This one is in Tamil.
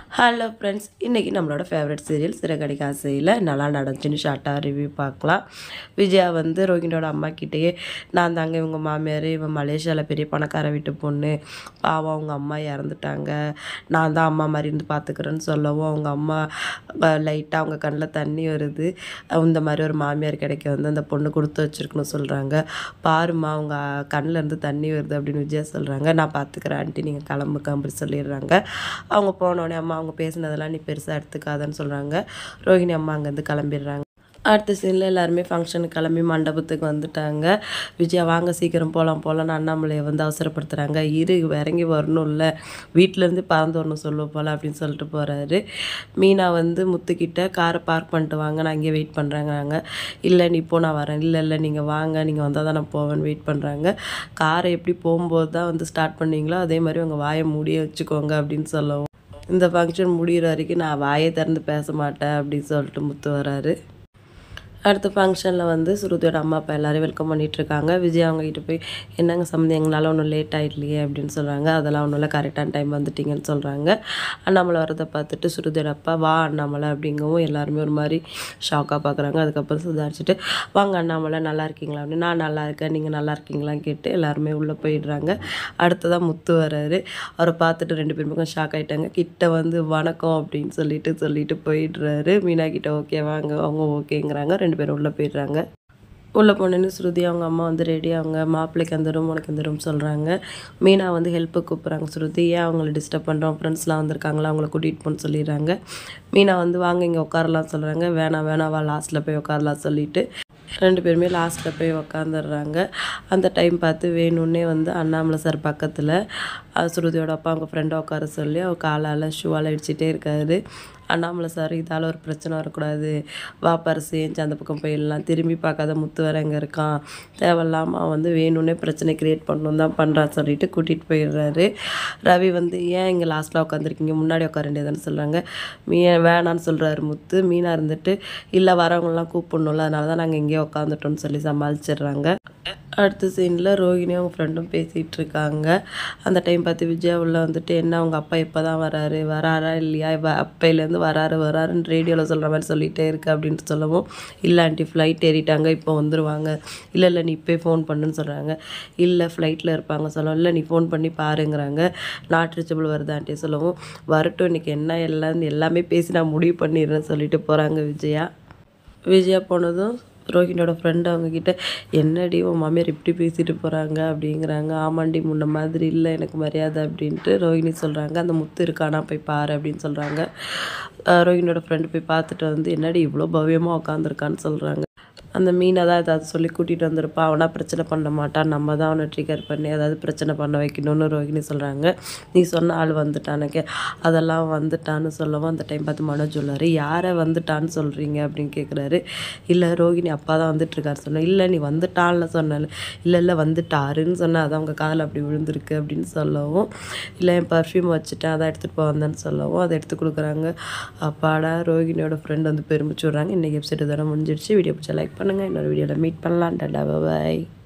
ஹலோ ஃப்ரெண்ட்ஸ், இன்றைக்கி நம்மளோட ஃபேவரட் சீரியல் சிறகடிக்க ஆசையில் நல்லா நடந்துச்சுன்னு ஷார்ட்டாக ரிவ்யூ பார்க்கலாம். விஜயா வந்து ரோஹிணியோட அம்மா கிட்டேயே நான் தாங்க இவங்க மாமியார், இவன் மலேசியாவில் பெரிய பணக்கார வீட்டு பொண்ணு, பாவம் அவங்க அம்மா இறந்துட்டாங்க, நான் தான் அம்மா மாதிரி இருந்து பார்த்துக்கிறேன்னு சொல்லவும் அவங்க அம்மா லைட்டாக அவங்க கண்ணில் தண்ணி வருது. இந்த மாதிரி ஒரு மாமியார் கிடைக்க வந்து அந்த பொண்ணு கொடுத்து வச்சுருக்கணும் சொல்கிறாங்க. பாருமா அவங்க கண்ணில் இருந்து தண்ணி வருது அப்படின்னு விஜயா சொல்கிறாங்க. நான் பார்த்துக்கிறேன் ஆண்டி, நீங்கள் கிளம்புக்க அப்படி சொல்லிடுறாங்க. அவங்க போனோடனே அம்மா அவங்க பேசினதெல்லாம் நீ பெருசாக எடுத்துக்காதன்னு சொல்கிறாங்க. ரோஹிணி அம்மா அங்கேருந்து கிளம்பிடுறாங்க. அடுத்த சீனில் எல்லாருமே ஃபங்க்ஷனுக்கு கிளம்பி மண்டபத்துக்கு வந்துட்டாங்க. விஜயா வாங்க சீக்கிரம் போகலான்னு அண்ணாமலையை வந்து அவசரப்படுத்துகிறாங்க. இறங்கி வரணும்ல, வீட்டிலேருந்து பறந்து வரணும் சொல்லுவோம் போல் அப்படின்னு சொல்லிட்டு போகிறாரு. மீனா வந்து முத்துக்கிட்ட காரை பார்க் பண்ணிட்டு வாங்க, நான் இங்கே வெயிட் பண்ணுறேங்கிறாங்க. இல்லை நீ இப்போ நான் வரேன். இல்லை நீங்கள் வாங்க, நீங்கள் வந்தால் தான் நான் போவேன்னு வெயிட் பண்ணுறாங்க. காரை எப்படி போகும்போது தான் வந்து ஸ்டார்ட் பண்ணீங்களோ அதே மாதிரி உங்கள் வாயை மூடியே வச்சுக்கோங்க அப்படின்னு சொல்லவும், இந்த ஃபங்க்ஷன் முடிகிற வரைக்கும் நான் வாயை திறந்து பேச மாட்டேன் அப்படின்னு சொல்லிட்டு முத்து வராரு. அடுத்த ஃபங்க்ஷனில் வந்து ஸ்ருதியோட அம்மா அப்பா எல்லோரும் வெல்கம் பண்ணிகிட்ருக்காங்க. விஜய் அவங்ககிட்ட போய் என்னங்க சம்மந்தம், எங்களால் ஒன்றும் லேட் ஆகிடலையே அப்படின்னு சொல்கிறாங்க. அதெல்லாம் ஒன்றும் இல்லை, கரெக்டான டைம் வந்துட்டிங்கன்னு சொல்கிறாங்க. அண்ணாமலை வரதை பார்த்துட்டு ஸ்ருதியோட அப்பா வா அண்ணாமலை அப்படிங்கவும் எல்லாருமே ஒரு மாதிரி ஷாக்காக பார்க்குறாங்க. அதுக்கப்புறம் சுதாரிச்சுட்டு வாங்க அண்ணாமலை நல்லா இருக்கீங்களா அப்படின்னு, நான் நல்லா இருக்கேன், நீங்கள் நல்லா இருக்கீங்களான்னு கேட்டு எல்லாருமே உள்ளே போயிடுறாங்க. அடுத்ததான் முத்து வராரு. அவரை பார்த்துட்டு ரெண்டு பேருமே ஷாக் ஆகிட்டாங்க. கிட்ட வந்து வணக்கம் அப்படின்னு சொல்லிட்டு போயிடுறாரு. மீனா கிட்ட ஓகே வாங்க, அவங்க ஓகேங்கிறாங்க. ரெண்டு பேரும் உள்ளே போயிடுறாங்க. உள்ளே போனேன்னு ஸ்ருதி அவங்க அம்மா வந்து ரெடி, அவங்க மாப்பிள்ளைக்கு அந்த ரூம் உனக்கு இந்த ரூம் சொல்கிறாங்க. மீனா வந்து ஹெல்ப்புக்கு கூப்பிட்றாங்க. ஸ்ருதி ஏன் அவங்கள டிஸ்டர்ப் பண்ணுறோம், ஃப்ரெண்ட்ஸ்லாம் வந்திருக்காங்களா அவங்கள கூட்டிகிட்டு போன்னு சொல்லிடுறாங்க. மீனா வந்து வாங்க இங்கே உட்காரலாம் சொல்கிறாங்க. வேணாம் வா லாஸ்ட்டில் போய் உட்காரலாம் சொல்லிட்டு ரெண்டு பேருமே லாஸ்ட்டில் போய் உக்காந்துடுறாங்க. அந்த டைம் பார்த்து வேணும்னே வந்து அண்ணாமலை சார் பக்கத்தில் ஸ்ருதியோட அப்பா அவங்க ஃப்ரெண்டை உட்கார சொல்லி அவர் காலால் ஷூவால் அடிச்சுட்டே இருக்காரு. அண்ணாமலை சார் இதால் ஒரு பிரச்சனை வரக்கூடாது, வா பரிசு ஏஞ்சி அந்த பக்கம் போயிடலாம், திரும்பி பார்க்காத முத்து வேற இங்கே இருக்கான், தேவையில்லாமல் வந்து வேணும்னே பிரச்சனை க்ரியேட் பண்ணணும் தான் பண்ணுறான்னு சொல்லிட்டு கூட்டிகிட்டு போயிடுறாரு. ரவி வந்து ஏன் இங்கே லாஸ்ட்டில் உட்காந்துருக்கீங்க, முன்னாடி உட்கார வேண்டியதானு சொல்கிறாங்க. வேணான்னு சொல்கிறாரு முத்து. மீனா இருந்துட்டு இல்லை வரவங்களாம் கூப்பிடணும்ல, அதனால தான் நாங்கள் இங்கேயே உட்காந்துட்டோன்னு சொல்லி சமாளிச்சிடுறாங்க. அடுத்த சீனில் ரோஹிணியும் அவங்க ஃப்ரெண்டும் பேசிகிட்டு இருக்காங்க. அந்த டைம் பார்த்து விஜயா உள்ள வந்துட்டு என்ன அவங்க அப்பா எப்போ தான் வராரா இல்லையா, அப்பையிலேருந்து வராருன்னு ரேடியோவில் சொல்கிற மாதிரி சொல்லிகிட்டே இருக்கு அப்படின்ட்டு சொல்லவும், இல்லை ஆண்டி ஃப்ளைட் ஏறிட்டாங்க இப்போ வந்துடுவாங்க, இல்லை நீ இப்போ ஃபோன் பண்ணுன்னு சொல்கிறாங்க. இல்லை ஃப்ளைட்டில் இருப்பாங்க சொல்லவும், இல்லை நீ ஃபோன் பண்ணி பாருங்கிறாங்க. நாட் ரீச்சபிள் வருது ஆண்டி சொல்லவும், வரட்டும் இன்றைக்கி என்ன எல்லாமே பேசி நான் முடிவு பண்ணிடுறேன்னு சொல்லிட்டு போகிறாங்க விஜயா போனதும் ரோஹிணியோட ஃப்ரெண்டு அவங்கக்கிட்ட என்னடி உன் மாமியார் இப்படி பேசிட்டு போகிறாங்க அப்படிங்கிறாங்க. ஆமாண்டி முன்ன மாதிரி இல்லை எனக்கு மரியாதை அப்படின்ட்டு ரோஹிணி சொல்கிறாங்க. அந்த முத்து இருக்கானா போய் பாரு அப்படின்னு சொல்கிறாங்க. ரோஹிணியோட ஃப்ரெண்டு போய் பார்த்துட்டு வந்து என்னடி இவ்வளோ பவ்யமாக உட்காந்துருக்கான்னு சொல்கிறாங்க. அந்த மீனை தான் ஏதாவது சொல்லி கூட்டிகிட்டு வந்திருப்பா, அவனா பிரச்சனை பண்ண மாட்டான், நம்ம தான் அவனை ட்ரிகர் பண்ணி ஏதாவது பிரச்சனை பண்ண வைக்கணும்னு ரோஹிணி சொல்கிறாங்க. நீ சொன்ன ஆள் வந்துட்டானுக்கு அதெல்லாம் வந்துட்டான்னு சொல்லவும், அந்த டைம் பார்த்து மனோஜ் சொல்லாரு, யாரை வந்துட்டான்னு சொல்கிறீங்க அப்படின்னு கேட்குறாரு. இல்லை ரோஹிணி அப்பா தான் வந்துட்டுருக்காரு சொன்னேன். இல்லை நீ வந்துட்டான்னு சொன்னாலும், இல்லை வந்துட்டாருன்னு சொன்னேன், அதான் அவங்க காதில் அப்படி விழுந்திருக்கு அப்படின்னு சொல்லவும், இல்லை என் பர்ஃப்யூம் வச்சுட்டேன் அதை எடுத்துகிட்டு போவந்தேன்னு சொல்லவும் அதை எடுத்து கொடுக்குறாங்க. அப்பாடா ரோஹிணியோட ஃப்ரெண்ட் வந்து பெருமிச்சு விட்றாங்க. இன்றைக்கி எபிசோடு இதோட முடிஞ்சிடுச்சு. வீடியோ பிடிச்சா லைக் பண்ணுங்கள், இன்னொரு வீடியோவில் மீட் பண்ணலாம். டாடா பாய்.